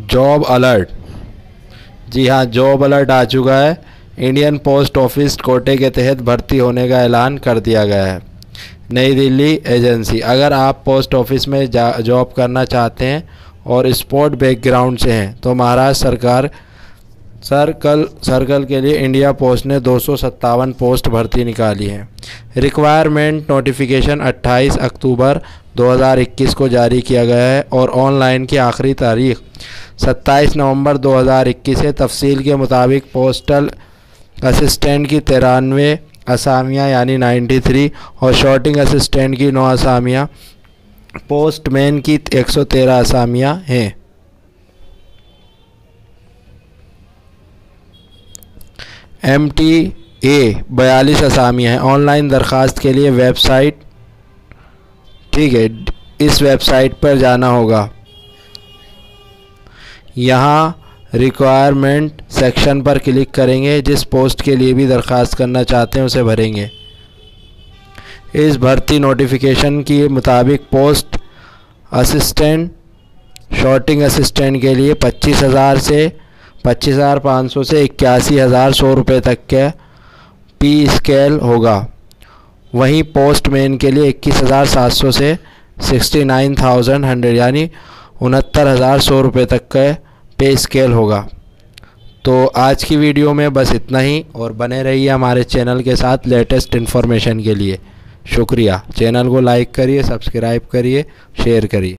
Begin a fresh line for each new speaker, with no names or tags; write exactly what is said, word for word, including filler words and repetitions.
Job alert. जी हाँ, job alert आ चुका है। इंडियन पोस्ट ऑफिस कोटे के तहत भर्ती होने का ऐलान कर दिया गया है। नई दिल्ली एजेंसी। अगर आप पोस्ट ऑफिस में जॉब करना चाहते हैं और स्पोर्ट बैकग्राउंड से हैं तो महाराष्ट्र सरकार सर्कल सर्कल के लिए इंडिया पोस्ट ने दो सौ सत्तावन पोस्ट भर्ती निकाली है। रिक्वायरमेंट नोटिफिकेशन अट्ठाईस अक्टूबर दो हज़ार इक्कीस को जारी किया गया है और ऑनलाइन की आखिरी तारीख सत्ताईस नवंबर दो हज़ार इक्कीस है। तफसील के मुताबिक पोस्टल असिस्टेंट की तिरानवे असामियाँ यानी तिरानवे और शॉर्टिंग असिस्टेंट की नौ असामियाँ, पोस्टमैन की एक सौ तेरह असामियाँ हैं। एम टी ए बयालीस असामियाँ हैं। ऑनलाइन दरख्वास्त के लिए वेबसाइट, ठीक है, इस वेबसाइट पर जाना होगा। यहाँ रिक्वायरमेंट सेक्शन पर क्लिक करेंगे। जिस पोस्ट के लिए भी दरख्वास्त करना चाहते हैं उसे भरेंगे। इस भर्ती नोटिफिकेशन के मुताबिक पोस्ट असिस्टेंट, शॉर्टिंग असिस्टेंट के लिए पच्चीस हज़ार से पच्चीस हज़ार पाँच सौ से इक्यासी हज़ार सौ रुपये तक का पे स्केल होगा। वहीं पोस्टमैन के लिए इक्कीस हज़ार सात सौ से सिक्सटी नाइन थाउजेंड हंड्रेड यानी उनहत्तर हज़ार सौ रुपये तक का पे स्केल होगा। तो आज की वीडियो में बस इतना ही और बने रहिए हमारे चैनल के साथ लेटेस्ट इन्फॉर्मेशन के लिए। शुक्रिया। चैनल को लाइक करिए, सब्सक्राइब करिए, शेयर करिए।